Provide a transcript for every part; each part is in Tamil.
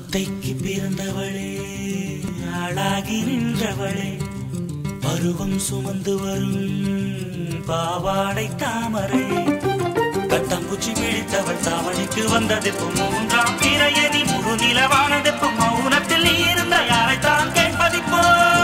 ஒத்தைக்கு பிறந்தவளே ஆளாகி நின்றவளே பருவம் சுமந்து வரும் பாவாடை தாமரை கட்டம்பூச்சி பிடித்தவள் தாவணிக்கு வந்ததெப்பும் மூன்றாம் பிறையதி முழு நிலவானதெப்பும் மௌனத்தில் நீ இருந்த யாரைத்தான் கேட்பதிப்போ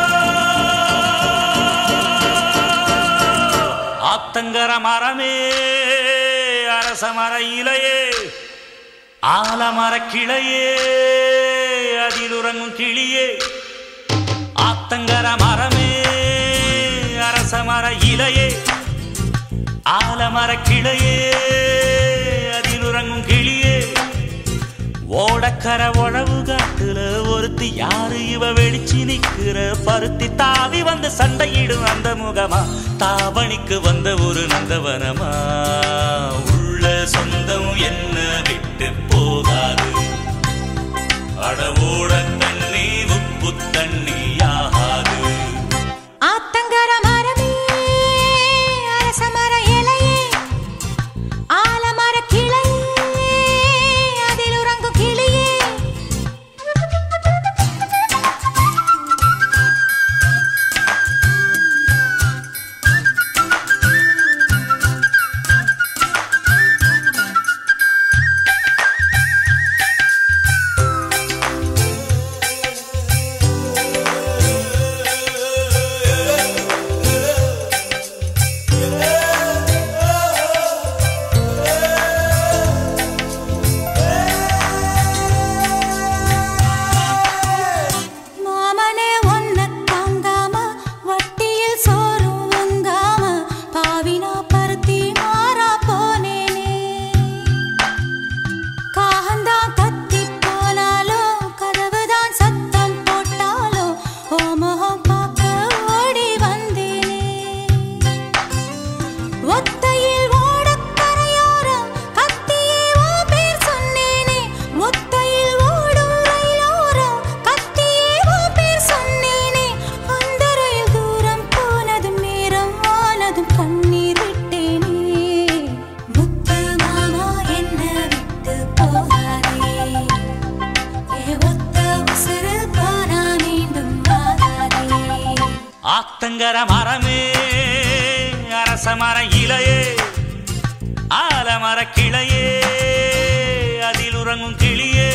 ஆத்தங்கர மரமே அரச மர இலையே ஆலமர கிளையே அதில் உறங்கும் கிளியே ஆத்தங்கர மரமே அரச மர இலையே ஆலமர கிளையே அதில் உறங்கும் கிளியே ஓடக்கர உழவு காட்டுல ஒருத்தி யாரு இவ வெளிச்சி நிக்கிற பருத்தி தாவி வந்து சண்டையிடும் அந்த முகமா தாவணிக்கு வந்த ஒரு நந்தவனமா உள்ள சொந்தம் என்ன விட்டு போகாது அடவோட தண்ணி உப்பு தண்ணி ஆகாது ஆத்தங்கர மரமே அரச மர இலையே ஆலமர கிளையே அதில் உறங்கும் கிளியே ஆத்தங்கர மரமே அரச மர இலையே ஆலமர கிளையே அதில் உறங்கும் கிளியே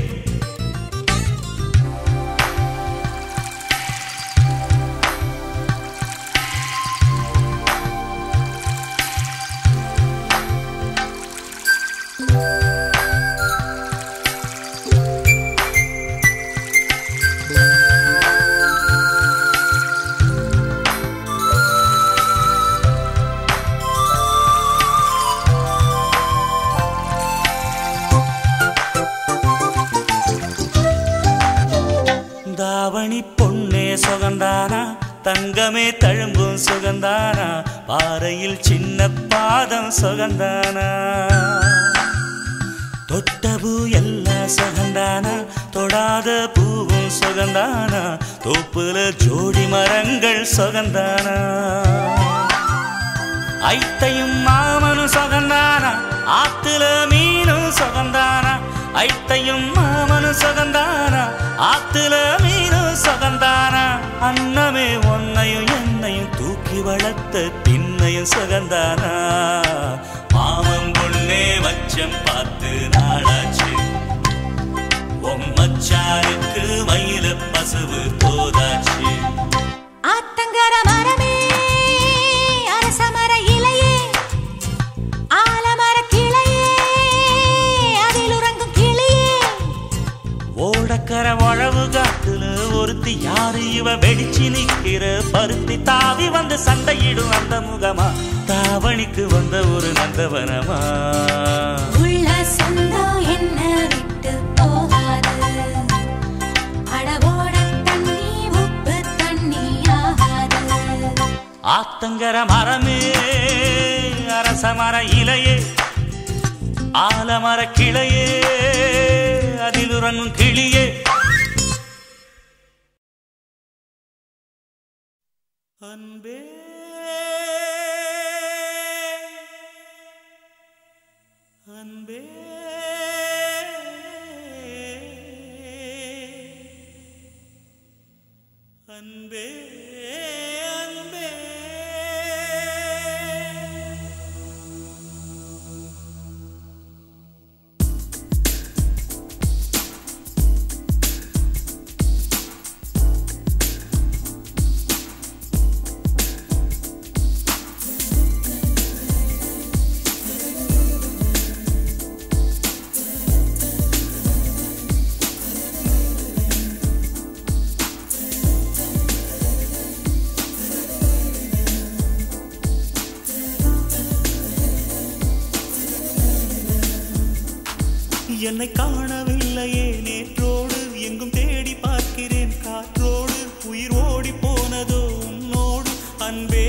தாவணி பொன்னே சுகந்தானா தங்கமே தழும்பும் சுகந்தானா பாறையில் சின்ன பாதம் சுகந்தானா தொட்டபூ எல்லாம் சுகந்தானா தொடாத பூவும் சுகந்தானா தோப்புல ஜோடி மரங்கள் சுகந்தானா ஐத்தையும் மாமனும் சுகந்தானா ஆத்துல மீனும் சுகந்தானா ஐத்தையும் மாமனும் சுகந்தானா ஆத்துல மீனும் சுகந்தானா அன்னமே ஒன்னையும் என்னையும் தூக்கி வளர்த்த திண்ணையும் சுகந்தானா மாமன் பொண்ணே மச்சம் பார்த்து நாளாச்சு மச்சானுக்கு மயில பசுவு போதாச்சு ஆத்தங்கர மரமே அரச மர இலையே ஆலமர கிளையே அதில் உறங்கும் கிளியே ஓடக்கர உழவு காட்டுல ஒருத்தி யாரு இவ வெடிச்சு நிக்கிற பருத்தி தாவி வந்து சண்டையிடும் அந்த முகமா தாவணிக்கு வந்த ஒரு நந்தவனமா உள்ள சொந்தம் என்ன விட்டு போகாது அடவோட தண்ணி உப்பு தண்ணி ஆகாது ஆத்தங்கர மரமே அரச மர இலையே ஆலமர கிளையே அதில் உறங்கும் கிளியே அன்பே அன்பே அன்பே அன்பே என்னை காணவில்லையே நேற்றோடு எங்கும் தேடி பார்க்கிறேன் காற்றோடு உயிர் ஓடி போனதோ உன்னோடு அன்பே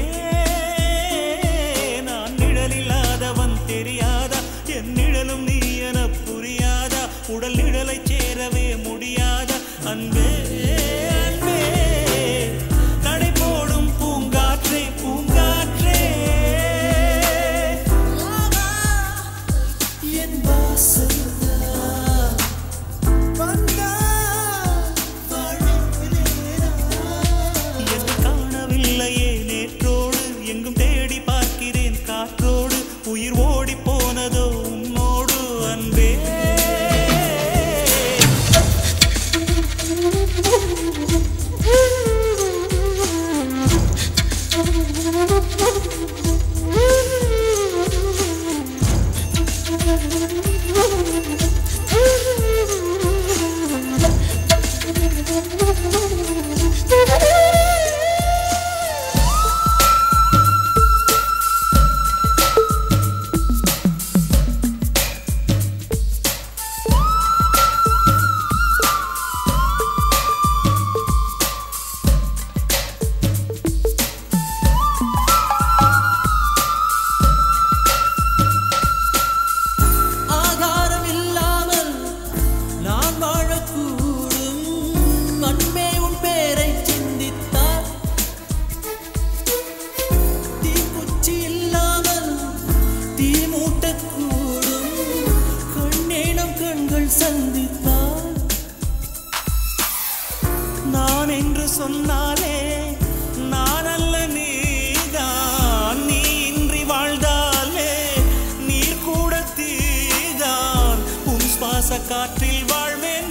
நான் நிழலில்லாதவன் தெரியாதா என் நிழலும் நீ என புரியாதா உடல் நிழலை சேரவே முடியாதா அன்பே அன்பே நடை போடும் பூங்காற்றே பூங்காற்றே என் வாசல் உயிர் ஓடி போனதோ உன்னோடு அன்பே நான் என்று சொன்னாலே நான் அல்ல நீதான் நீ இன்றி வாழ்ந்தாலே நீர் கூட தீதான் உன் சுவாச காற்றில் வாழ்வேன்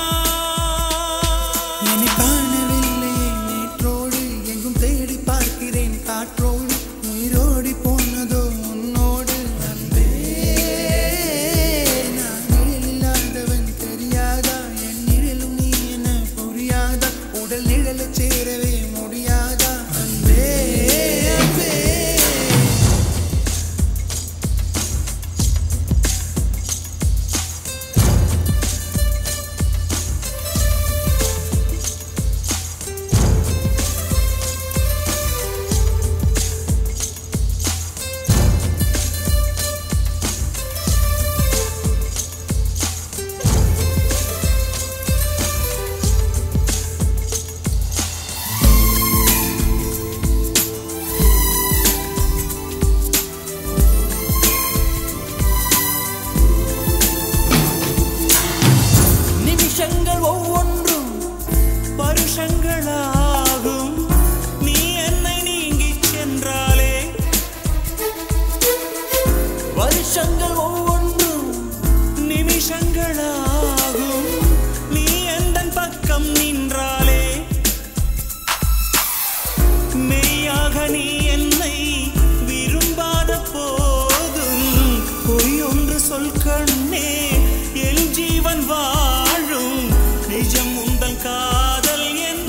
நான் காணவில்லையே நேற்றோடு எங்கும் தேடி பார்க்கிறேன் காற்றோடு உயிரோடி போனதோ உன்னோடு அன்பே நான் நிழலில்லாதவன் தெரியாதா என் நிழலும் நீ என புரியாதா உடல் நிழலை சேரவே முடியாதா அன்பே அன்பே நிமிஷங்கள் ஒவ்வொன்றும் வருஷங்களாகும் நீ என்னை நீங்கிச் சென்றாலே வருஷங்கள் ஒவ்வொன்றும் நிமிஷங்களாகும் நீ எந்தன் பக்கம் நின்றாலே மெய்யாக நீ என்னை விரும்பாத போதும் பொய்யொன்று சொல் கண்ணே என் ஜீவன் வாழும் நிஜம் உந்தன் காதல்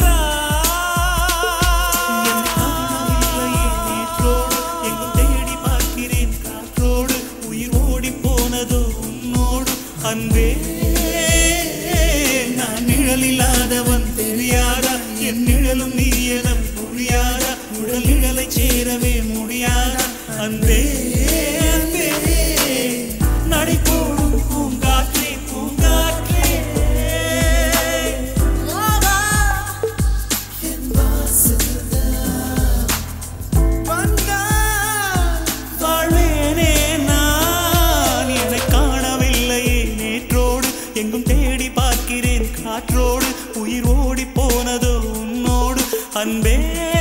என்றார் எங்கும் தேடி பார்க்கிறேன் காற்றோடு உயிர் ஓடி போனதோ உன்னோடு அன்பே நான் நிழலில்லாதவன் தெரியாதா என் நிழலும் நீ என புரியாதா உடல் நிழலை சேரவே முடியாதா அன்பே அன்பே நடை போடும் பூங்காற்றே பூங்காற்றே என் வாசல்தான் வந்தால் வாழ்வேனே நான் என்னை காணவில்லையே நேற்றோடு எங்கும் தேடி பார்க்கிறேன் காற்றோடு உயிர் ஓடி போனதோ உன்னோடு அன்பே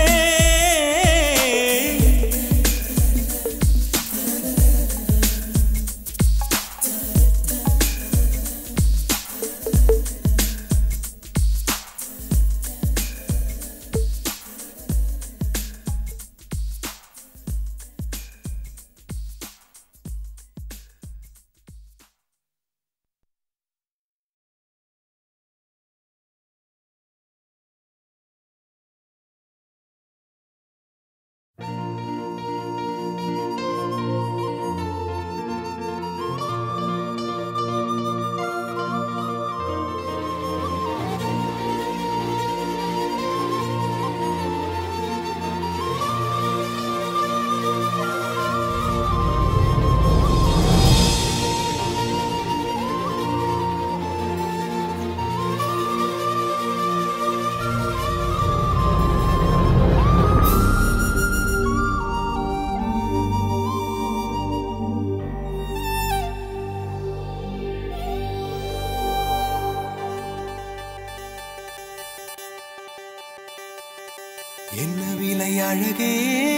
என்ன விலை அழகே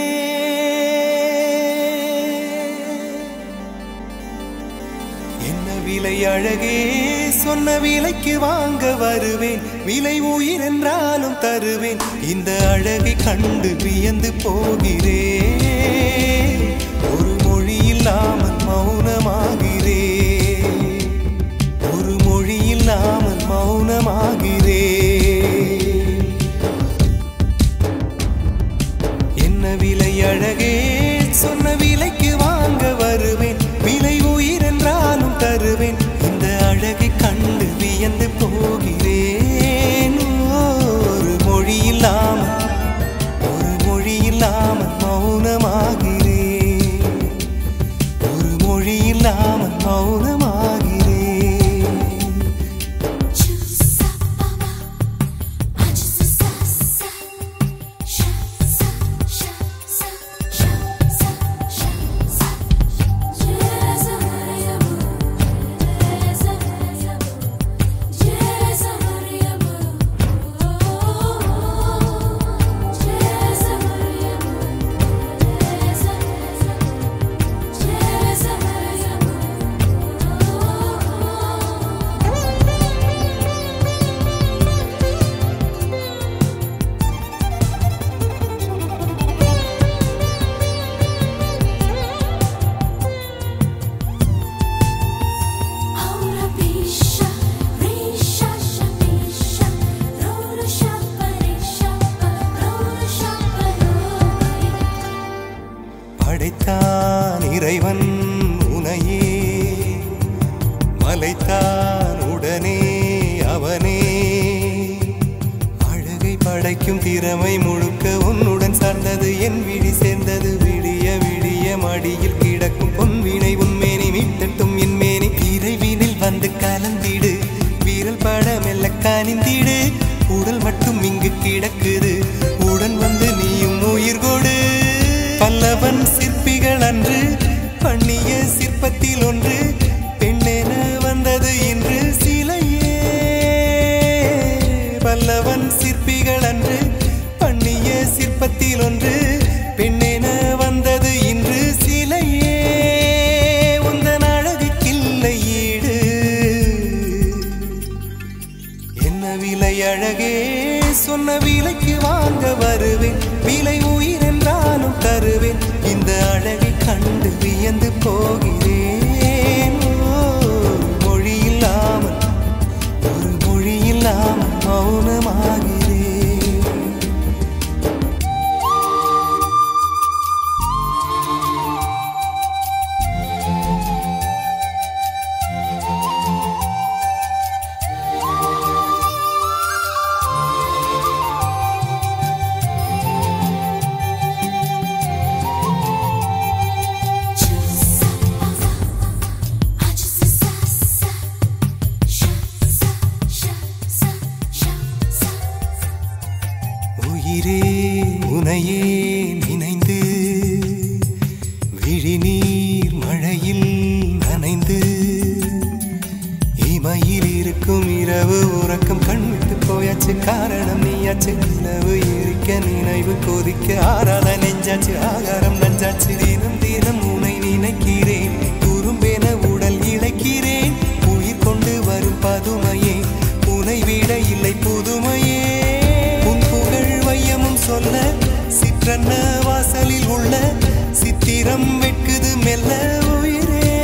என்ன விலை அழகே சொன்ன விலைக்கு வாங்க வருவேன் விலை உயிர் என்றாலும் தருவேன் இந்த அழகை கண்டு வியந்து போகிறேன் ஒரு மொழி இல்லாமல் மௌனமாகிறேன் ஒரு மொழி இல்லாமல் மௌனமாகிறேன் விலை அழகே சொன்ன விலைக்கு வாங்க வருவேன் விலை உயிர் என்றாலும் தருவேன் இந்த அழகை கண்டு வியந்து போகிறேன் ஒரு மொழி இல்லாமல் மௌனமாகிறேன் ஒரு மொழி இல்லாமல் மௌனமாகிறேன் படைத்தான் இறைவன் உனையே மலைத்தான் உடனே அவனே அழகை படைக்கும் திறமை முழுக்க உன்னுடன் சார்ந்தது என் விழி சேர்ந்தது விடிய விடிய மடியில் கிடக்கும் பொன்வினை உன்மேனி மீட்டட்டும் என் மேனி இறைவினில் வந்து கலந்திடு வீரல் பட மெல்ல காணிந்திடு உடல் மட்டும் இங்கு கிடக்குது உடன் வந்து நீயும் உயிர் கொடு பல்லவன் சிற்பிகள் அன்று பண்ணிய சிற்பத்தில் ஒன்று பெண்ணென வந்தது இன்று சிலையே பல்லவன் சிற்பிகள் அன்று பண்ணிய சிற்பத்தில் ஒன்று பெண்ணென வந்தது இன்று சிலையே உந்தன் அழகுக்கில்லை ஈடு என்ன விலை அழகே சொன்ன விலைக்கு வாங்க வருவேன் விலை உயிர் என்றாலும் தருவேன் இந்த அழகை கண்டு வியந்து போகிறேன் மொழி இல்லாமல் மௌனமாகிறேன் உனையே நினைந்து விழிநீர் மழையில் நனைந்து இமையில் இருக்கும் இரவு உறக்கம் கண்விட்டு போயாச்சு காரணம் நீயாச்சு நிலவு ஏறி துடிக்க நினைவு கொதிக்க ஆறாத நெஞ்சாச்சு ஆகாரம் நஞ்சாச்சு தினம் தினம் உனை நினைக்கிறேன் துரும்பென உடல் இழைக்கிறேன் உயிர் கொண்டு வரும் பதுமையே உனை விட இல்லை புதுமையே உன் புகழ் வையமும் சொல்ல சிற்றன்ன வாசலில் உள்ள சித்திரம் வெட்குது மெல்ல உயிரே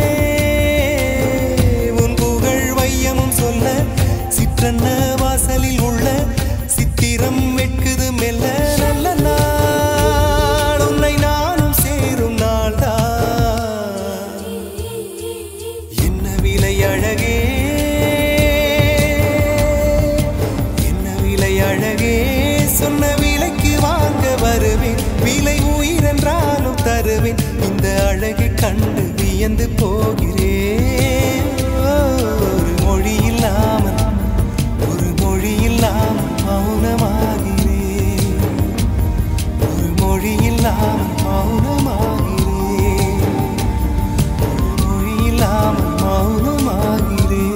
உன் புகழ் வையமும் சொல்ல சிற்றன்ன வாசலில் உள்ள சித்திரம் வெட்குது மெல்ல நல்ல நாள் உன்னை நானும் சேரும் நாள்தான் என்ன விலை அழகே என்ன விலை அழகே சொன்ன விலைக்கு வாங்க வருவேன் விலை உயிரென்றாலும் தருவேன் இந்த அழகை கண்டு வியந்து போகிறேன் ஒரு மொழி இல்லாமல் மௌனமாகிறேன் ஒரு மொழி இல்லாமல் மௌனமாகிறேன் ஒரு மொழி இல்லாமல் மௌனமாகிறேன்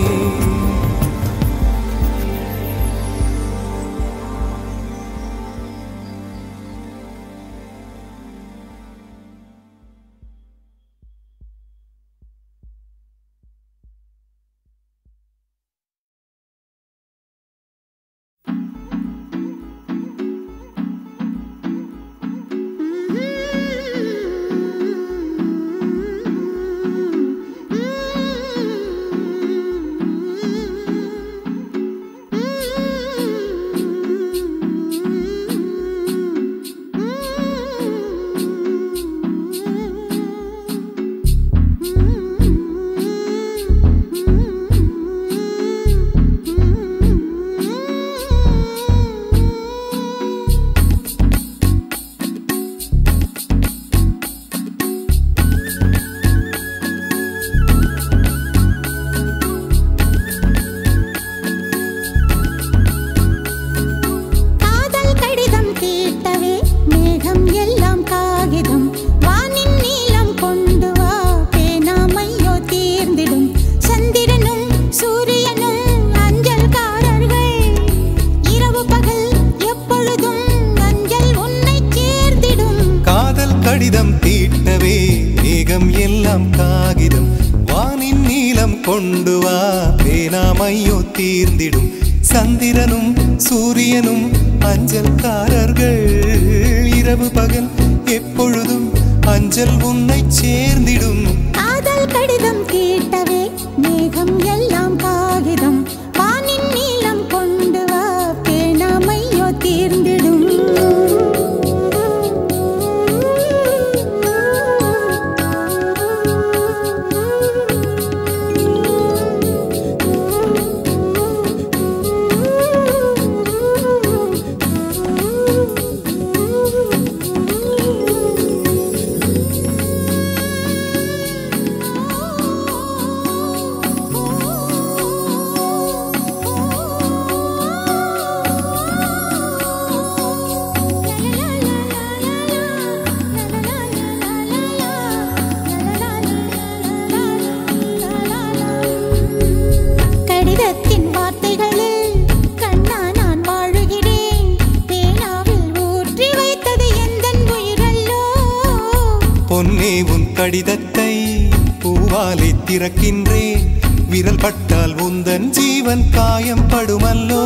கடிதம் தீட்டவே மேகம் எல்லாம் காகிதம் வானின் நீலம் கொண்டு வா பேனாமையோ தீர்ந்திடும் சந்திரனும் சூரியனும் அஞ்சல்காரர்கள் இரவு பகல் எப்பொழுதும் அஞ்சல் உன்னை சேர்ந்திடும் காதல் கடிதம் தீட்டவே மேகம் எல்லாம் காகிதம் வானின் நீலம் கொண்டு வா பேனாமையோ தீர்ந்திடும் கடிதத்தை பூவாலை திறக்கின்றேன் விரல் பட்டால் உந்தன் ஜீவன் காயம் படுமல்லோ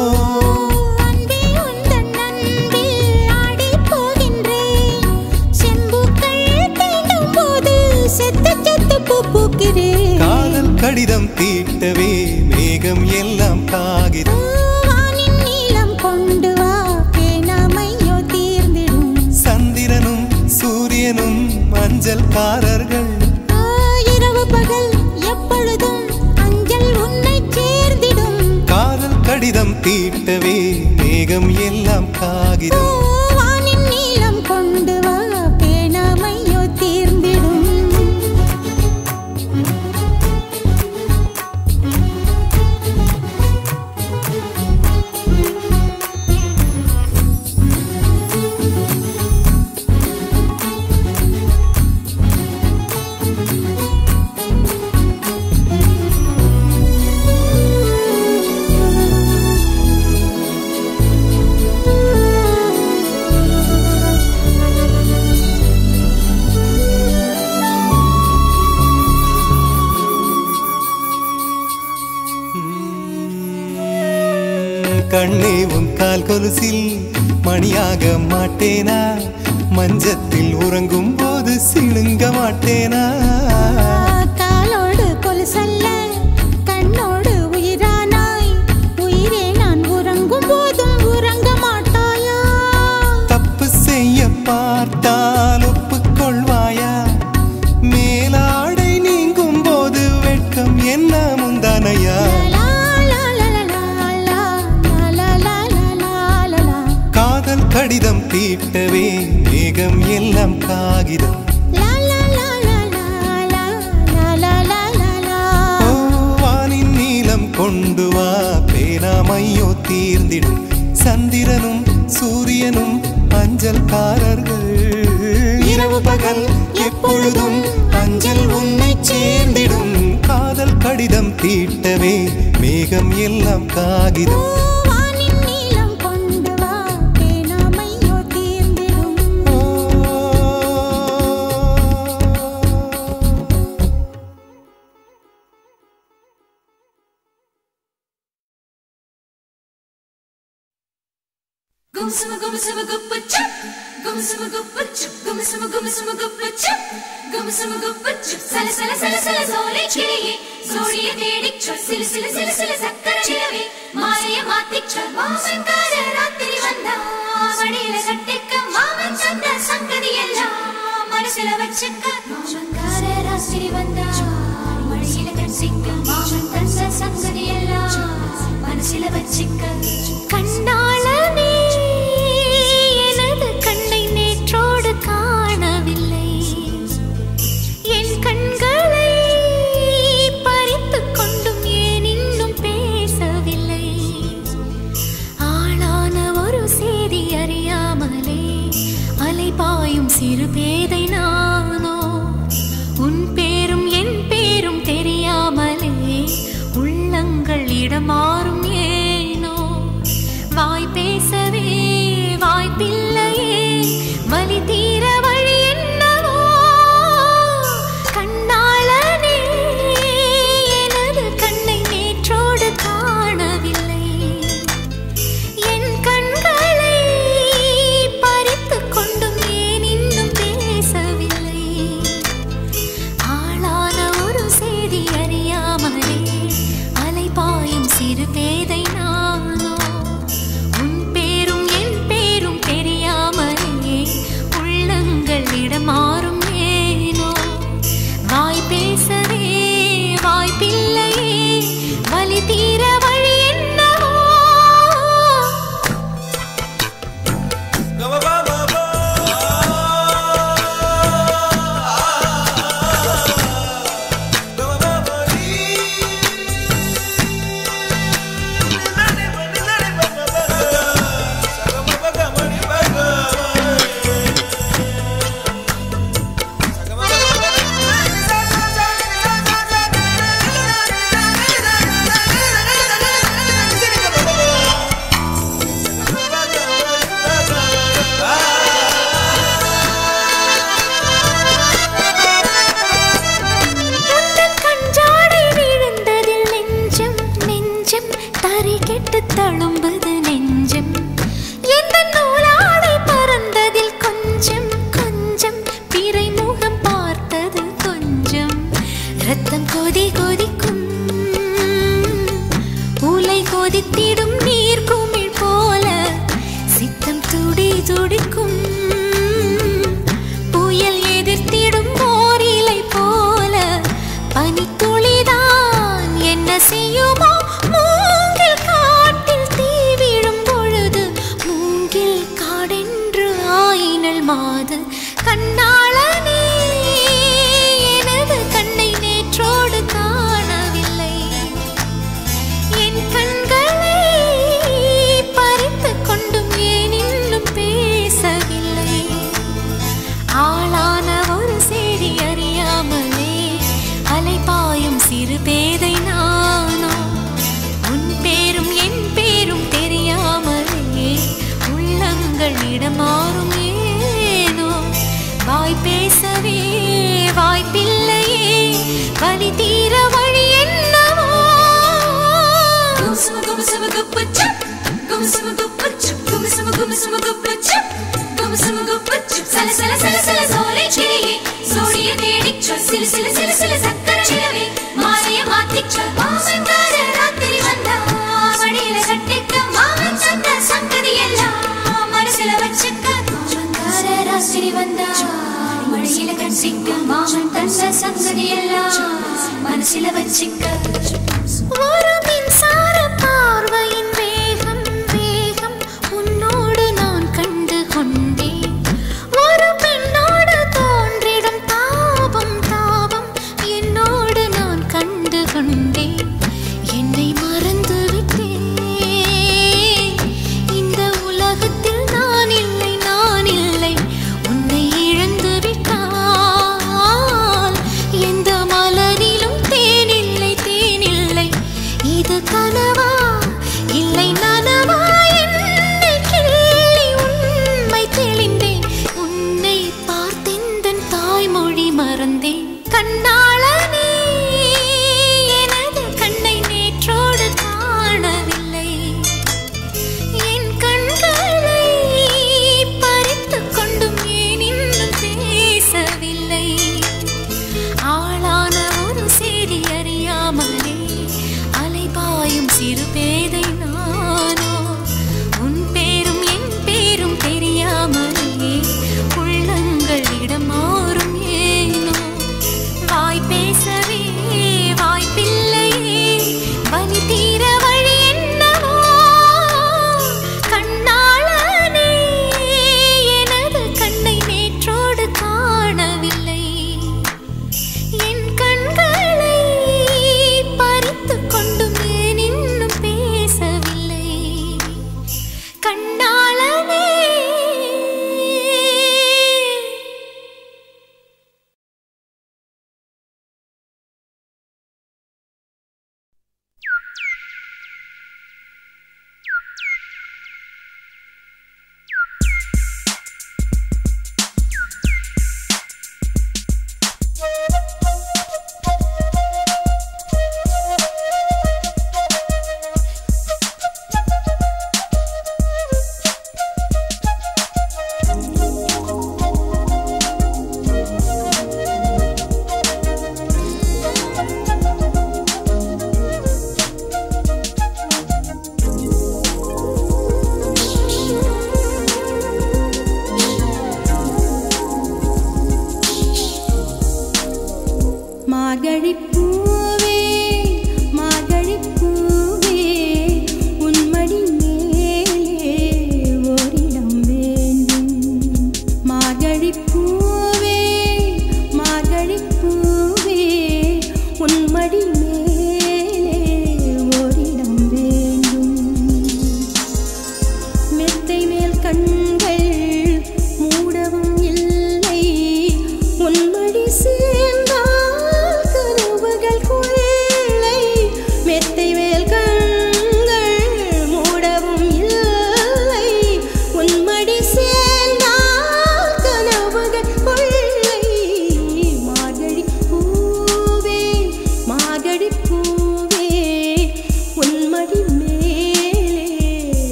காதல் கடிதம் தீட்டவே மேகம் எல்லாம் காகிதம் வானின் நீலம் கொண்டு வா பேனாமையோ தீர்ந்திடும் சந்திரனும் சூரியனும் அஞ்சல்காரர்கள் இரவு பகல் எப்பொழுதும் அஞ்சல் உன்னை சேர்ந்திடும் காதல் கடிதம் தீட்டவே மேகம் எல்லாம் காகிதம் வானின் நீலம் கொண்டு வா பேனாமையோ தீர்ந்திடும் கண்ணே உன் கால் கொலுசில் மணியாக மாட்டேனா மஞ்சத்தில் உறங்கும் போது சிணுங்க மாட்டேனா காலோடு கொலுசல்ல கண்ணோடு உயிரானாய் உயிரே நான் உறங்கும் போதும் உறங்க மாட்டாயா தப்பு செய்ய பார்த்தால் ஒப்புக்கொள்வாயா மேலாடை நீங்கும் போது வெட்கம் என்ன முந்தானையா காதல் கடிதம் தீட்டவே மேகம் எல்லாம் காகிதம் வானின் நீலம் கொண்டு வா பேராமையோ தீர்ந்திடும் சந்திரனும் சூரியனும் அஞ்சல்காரர்கள் இரவு பகல் எப்பொழுதும் அஞ்சல் உன்னை சேர்ந்திடும் காதல் கடிதம் தீட்டவே மேகம் எல்லாம் காகிதம் Gumsuma gumsuma guppa chup, gumsuma guppa chup, gumsuma gumsuma guppa chup, gumsuma guppa chup. Sala sala sala sala zole chiliye, zoliye dedik chul, sila sila sila sila zakkara chilave, maaliya maatik chul. Maaman kaara raatiri vanda, madiyila kattikka maaman tanda sangadiyella, manasila vachikka. Maaman kaara raatiri vanda, madiyila kattikka maaman tanda sangadiyella, manasila vachikka. Kannaalane சிறு பேதை நானோ உன் பேரும் என் பேரும் தெரியாமலே உள்ளங்கள் இடமாறும் ஏனோ வாய் பேசவே வாய்ப்பில்லையே வலி தீர வழி என்னவோ கண்ணாளனே எனது கண்ணை நேற்றோடு காணவில்லை என் கண்களை பறித்து கொண்டும் சிறு பேதை நானோ உன் பேரும் என் பேரும் தெரியாமலே உள்ளங்கள் இடமாறும் ஏனோ வாய் பேசவே வாய்ப்பில்லையே வலி தீர வழி என்னவோ தழும்புது நெஞ்சம் எந்த நூலாடை பறந்ததில் கொஞ்சம் கொஞ்சம் பிறை முகம் பார்த்தது கொஞ்சம் ரத்தம் கொதி கொதிக்கும் உலை கொதித்திடும் நீர் குமிழ் போல சித்தம் துடி துடிக்கும் புயல் எதிர்த்திடும் போரிலை போல பனித்துளிதான் என்ன செய்யுமோ மூங்கில் காட்டில் தீ விழும் பொழுது மூங்கில் காடென்று ஆயினல் மாது கண்ணாளனே எனது கண்ணை நேற்றோடு காணவில்லை என் கண்களை பறித்து கொண்டும் ஏன் இன்னும் பேசவில்லை ஆளான ஒரு செய்தி அறியாமலே அலைபாயும் சிறு பேதை நானோ கும்சும குப்புச்சு கும்சும குப்புச்சு சல சல சல சல சோலை கிளியே சோடிய தேடிச்ச சிலு சிலு சிலு சிலு சக்கர நிலவே மாலைய மாத்திச்ச மாமங்கார ராத்திரி வந்தா மடியில கட்டிக்க மாமன் தந்த சங்கதி எல்லாம் மனசுல வச்சுக்க மாமங்கார ராத்திரி வந்தா மடியில கட்டிக்க மாமன் தந்த சங்கதி எல்லாம் மனசுல வச்சுக்க ஒரு மின்சார பார்வையின் வேகம் வேகம் உன்னோடு நான் கண்டு கொண்டேன் ஒரு பெண்ணோடு தோன்றிடும் தாபம் தாபம் என்னோடு நான் கண்டு கொண்டேன் என்னை மறந்து விட்டேன் இந்த உலகத்தில் நான் இல்லை உன்னை இழந்து விட்டால் எந்த மலரிலும் தேனில்லை இது கனவா இல்லை நனவா என்னை கிள்ளி உண்மை தெளிந்தேன் உன்னை பார்த்தெந்தன் தாய்மொழி மறந்தேன் கண்ணாளனே எனது கண்ணை நேற்றோடு காணவில்லை என் கண்களை பறித்துக் கொண்டும் ஏன் இன்னும் பேசவில்லை ஆளான ஒரு செய்தி அறியாமலே அலைபாயும் சிறு பேதை நானோ உன் பேரும் என் பேரும் தெரியாமலே உள்ளங்களிடம் மாறும் ஏனோ வாய் பேசவே வாய்ப்பில்லையே வலி தீர வழி என்னவோ கண்ணாளனே எனது கண்ணை நேற்றோடு காணவில்லை என் கண்களை பறித்துக் கொண்டும் ஏன் இன்னும் பேச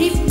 சிரிப்பு